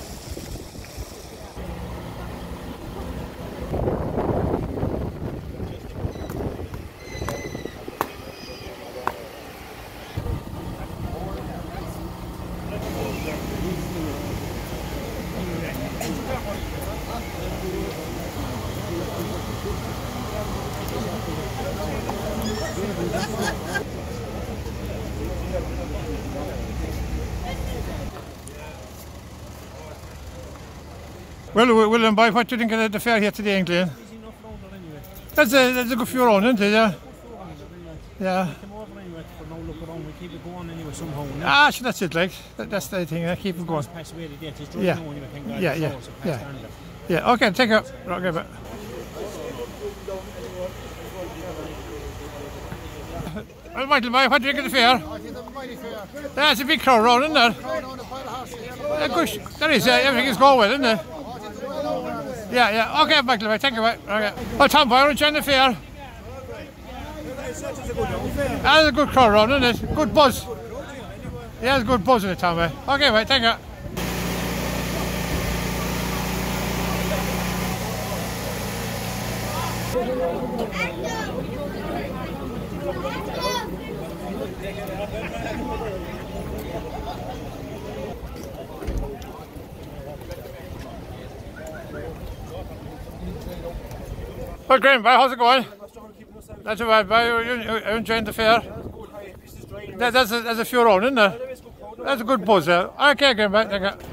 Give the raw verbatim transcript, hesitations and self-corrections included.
Well, William, boy, what do you think of the fair here today, Angley? That's a, that's a good few round, isn't it? Yeah. Yeah. We come over anyway for no look around. We keep it going anyway somehow. No? Ah, so that's it, like. That, that's the thing, I keep it going. Pass away the date. It's Yeah. now anyway, thank God. Yeah, yeah, So yeah. pass down Yeah, okay, take it. Okay, but. Well, Michael, boy, what do you think of the fair? I think they're mighty fair. That's a big crowd round, isn't there? Crowd on the pile of horses. Yeah, good. That is, uh, everything is going well, isn't it? Yeah, yeah. Okay, Michael, boy, thank you, mate. Okay. Well, Tom, boy, we're enjoying the fair. That's a good crowd round, isn't it? Good buzz. Yeah, there's a good buzz in it, Tom, mate. Okay, mate, thank you. Well, Graham, how's it going? Not too bad, boy. You're enjoying the fair? That, that's, a, that's a few round, isn't there? That's a good buzz there. Okay, Graham, thank you.